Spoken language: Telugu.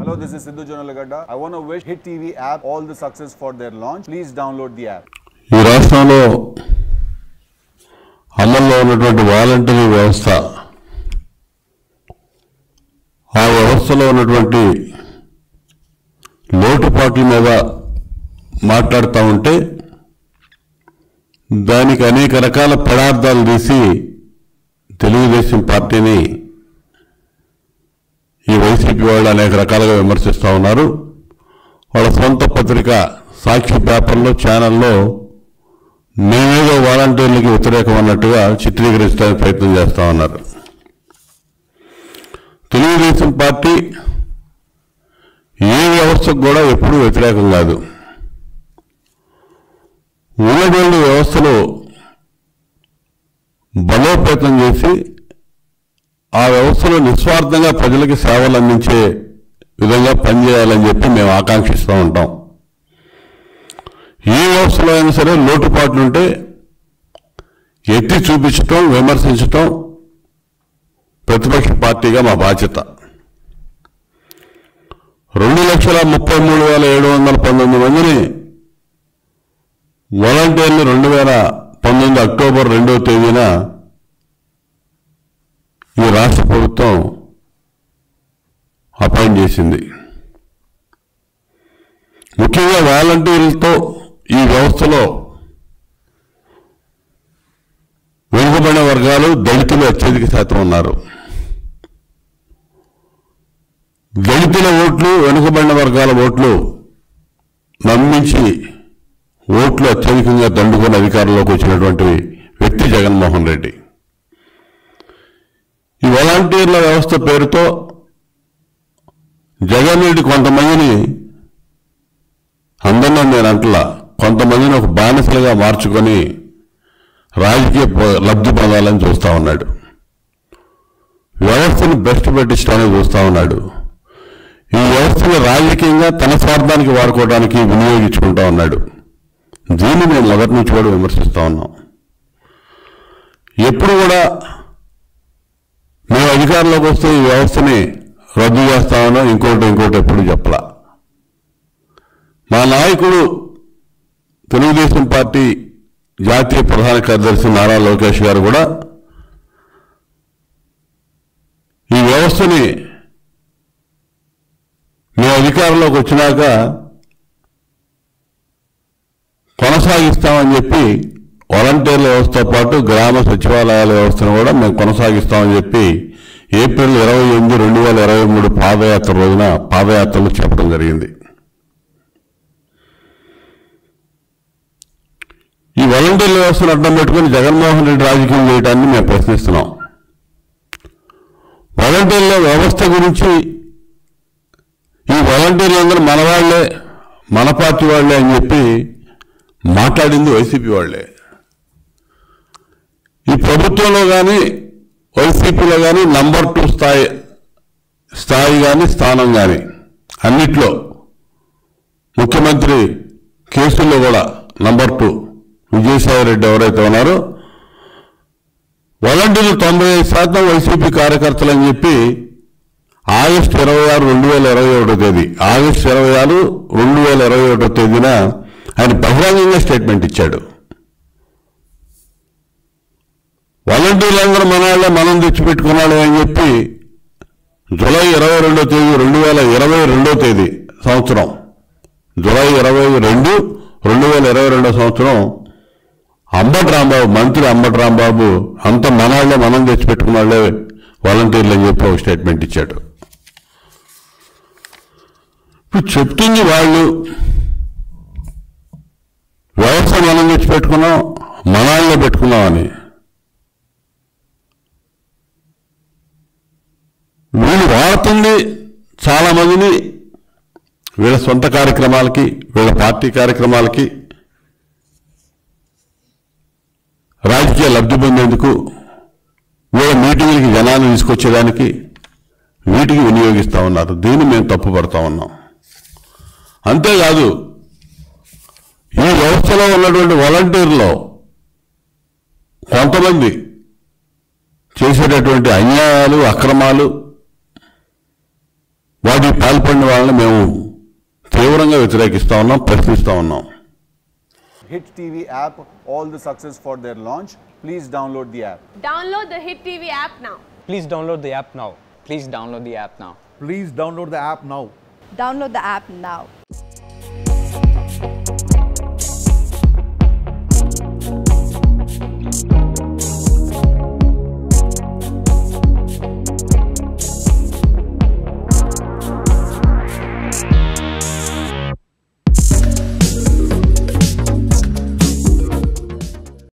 Hello, this is Sidhu Jonalagada. I want to wish Hit TV app all the success for their launch. Please download the app. ఈ రాష్ట్రంలో అమల్లో ఉన్నటువంటి వాలంటరీ వ్యవస్థ, ఆ వ్యవస్థలో ఉన్నటువంటి లోటుపాట్ల మీద మాట్లాడుతూ ఉంటే దానికి అనేక రకాల పదార్థాలు తీసి తెలుగుదేశం పార్టీని ఈ వైసీపీ వాళ్ళు అనేక రకాలుగా విమర్శిస్తూ ఉన్నారు. వాళ్ళ సొంత పత్రిక సాక్షి పేపర్లో ఛానల్లో మేమేదో వాలంటీర్లకి వ్యతిరేకం అన్నట్టుగా చిత్రీకరించడానికి ప్రయత్నం చేస్తూ ఉన్నారు. తెలుగుదేశం పార్టీ ఏ వ్యవస్థకు కూడా ఎప్పుడూ వ్యతిరేకం కాదు. ఉన్నటువంటి వ్యవస్థలో బలోపేతం చేసి ఆ వ్యవస్థలో నిస్వార్థంగా ప్రజలకి సేవలు అందించే విధంగా పనిచేయాలని చెప్పి మేము ఆకాంక్షిస్తూ ఉంటాం. ఏ వ్యవస్థలో అయినా సరే లోటుపాట్లుంటే ఎత్తి చూపించటం, విమర్శించటం ప్రతిపక్ష పార్టీగా మా బాధ్యత. 2,33,719 మందిని వాలంటీర్లు 2019 అక్టోబర్ 2వ తేదీన ఈ రాష్ట్ర ప్రభుత్వం అపాయింట్ చేసింది. ముఖ్యంగా వాలంటీర్లతో ఈ వ్యవస్థలో వెనుకబడిన వర్గాలు, దళితులు అత్యధిక శాతం ఉన్నారు. దళితుల ఓట్లు, వెనుకబడిన వర్గాల ఓట్లు నమ్మించి ఓట్లు అత్యధికంగా దండుకొని అధికారంలోకి వచ్చినటువంటి వ్యక్తి జగన్మోహన్ రెడ్డి. ఈ వాలంటీర్ల వ్యవస్థ పేరుతో జగన్ రెడ్డి కొంతమందిని, అందరినీ నేను అంటలా, కొంతమందిని ఒక బానిసలుగా మార్చుకొని రాజకీయ లబ్ధి పొందాలని చూస్తూ ఉన్నాడు. వ్యవస్థను బెస్ట్ పెట్టించడానికి చూస్తూ ఉన్నాడు. ఈ వ్యవస్థను రాజకీయంగా తన స్వార్థానికి వాడుకోవడానికి వినియోగించుకుంటా ఉన్నాడు. దీన్ని మేము మొదటి నుంచి కూడా విమర్శిస్తూ ఉన్నాం. ఎప్పుడు కూడా మేము అధికారంలోకి వస్తే ఈ వ్యవస్థని రద్దు చేస్తామనో ఇంకోటి ఎప్పుడు చెప్పలా. మా నాయకుడు తెలుగుదేశం పార్టీ జాతీయ ప్రధాన కార్యదర్శి నారా లోకేష్ గారు కూడా ఈ వ్యవస్థని మేము అధికారంలోకి వచ్చినాక కొనసాగిస్తామని చెప్పి వాలంటీర్ల వ్యవస్థతో పాటు గ్రామ సచివాలయాల వ్యవస్థను కూడా మేము కొనసాగిస్తామని చెప్పి ఏప్రిల్ 28, 2023 పాదయాత్ర రోజున పాదయాత్రలు చెప్పడం జరిగింది. ఈ వాలంటీర్ల వ్యవస్థను అడ్డం పెట్టుకుని జగన్మోహన్ రెడ్డి రాజకీయం చేయడాన్ని మేము ప్రశ్నిస్తున్నాం. వాలంటీర్ల వ్యవస్థ గురించి ఈ వాలంటీర్లందరూ మన వాళ్లే, మన పార్టీ వాళ్లే అని చెప్పి మాట్లాడింది వైసీపీ వాళ్లే. ఈ ప్రభుత్వంలో కానీ వైసీపీలో కానీ నంబర్ 2 స్థాయి కానీ స్థానం కానీ అన్నిట్లో ముఖ్యమంత్రి కేసుల్లో కూడా నంబర్ 2 విజయసాయి రెడ్డి ఎవరైతే ఉన్నారో వాలంటీర్లు 95% వైసీపీ కార్యకర్తలు అని చెప్పి ఆగస్టు 26, 2021 తేదీ ఆగస్టు 26, 2021 తేదీన ఆయన బహిరంగంగా స్టేట్మెంట్ ఇచ్చాడు. వాలంటీర్లందరూ మనాళ్ళే, మనం తెచ్చిపెట్టుకున్నాడు అని చెప్పి జూలై 22వ తేదీ 2022 తేదీ సంవత్సరం జూలై 22, 2022 సంవత్సరం మంత్రి అంబటి రాంబాబు అంత మనాళ్ళే, మనం తెచ్చిపెట్టుకున్నాళ్లే వాలంటీర్లు అని చెప్పి ఒక స్టేట్మెంట్ ఇచ్చాడు. ఇప్పుడు చెప్తుంది వాళ్ళు వ్యవస్థ మనం తెచ్చిపెట్టుకున్నాం, మనాళ్ళే పెట్టుకున్నామని. వీళ్ళు వాడుతుంది చాలా మందిని వీళ్ళ సొంత కార్యక్రమాలకి, వీళ్ళ పార్టీ కార్యక్రమాలకి, రాజకీయ లబ్ధి పొందేందుకు, వీళ్ళ మీటింగులకి జనాన్ని తీసుకొచ్చేదానికి వీటికి వినియోగిస్తూ ఉన్నారు. దీన్ని మేము తప్పుపడతా ఉన్నాం. అంతేకాదు ఈ వ్యవస్థలో ఉన్నటువంటి వాలంటీర్లో కొంతమంది చేసేటటువంటి అన్యాయాలు, అక్రమాలు వాటికి పాల్పడిన వాళ్ళని మేము తీవ్రంగా వ్యతిరేకిస్తా ఉన్నాం, ప్రశ్నిస్తా ఉన్నాం. Hit TV app, all the success for their launch. Please download the app. Download the Hit TV app now. Please download the app now. Please download the app now. Please download the app now. Download the app now.